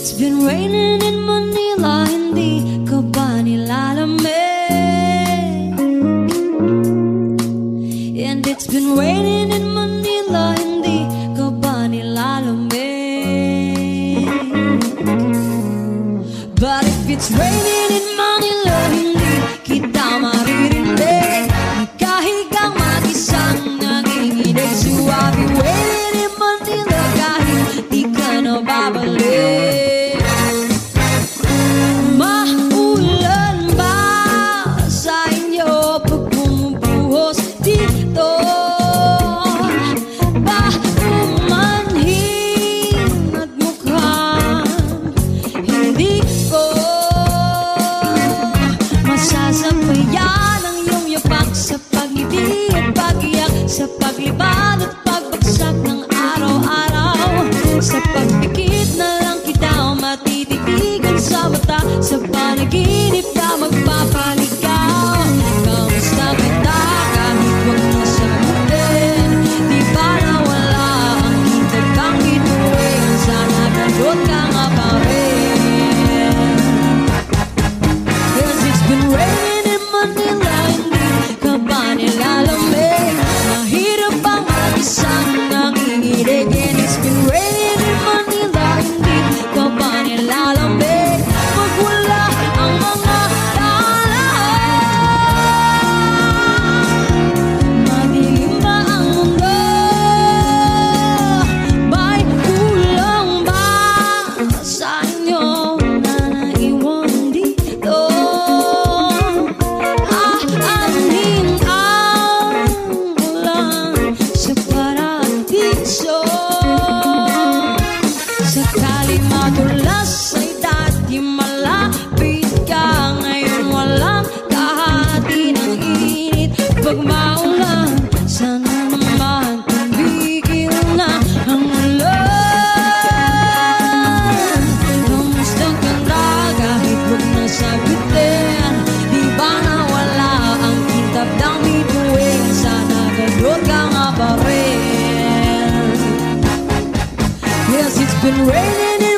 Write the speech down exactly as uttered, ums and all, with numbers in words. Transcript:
it's been raining in Manila, hindi ka ba nilalamig? And it's been raining in Manila, hindi ka ba nilalamig? But if it's raining in Manila, hindi kita maririnig. Nagkahigang mag-isang nanginginig. So I'll be waiting in Manila kahit di ka na babalik. Maulan ba sa inyo pag bumubuhos dito? Ba umanhin at mukhang hindi ko masasabayan ang iyong yapak sa pag-ibig at pag-iyak, sa paglibad at pagbagsak ng araw-araw. Sa pagpikit na lang kita matititigan sa mata, sa panaginip na magpapaligaw. Kamusta kita kahit huwag na sagutin? Di ba nawala ang kita kang bituin? Sana ganun ka nga pa rin. Cause it's been raining in Manila, hindi ka ba nilalamig? Mahirap bang mag-isang nanginginig? And it's been raining in Manila, hindi ka ba nilalamig? Pag wala ang mga tala, madilim na ang mundo. May kulang ba sa inyo na naiwan dito? Aanhin ang ulan sa paradiso. Sakali madulas ay dati malapit ka, ngayon walang kahati ng init. Pag maulan, sana naman tumigil na ang ulan. Kamusta ka na kahit huwag na sagutin? Di ba nawala ang kintab ng bituin? Sana ganun ka nga pa rin. Yes, it's been raining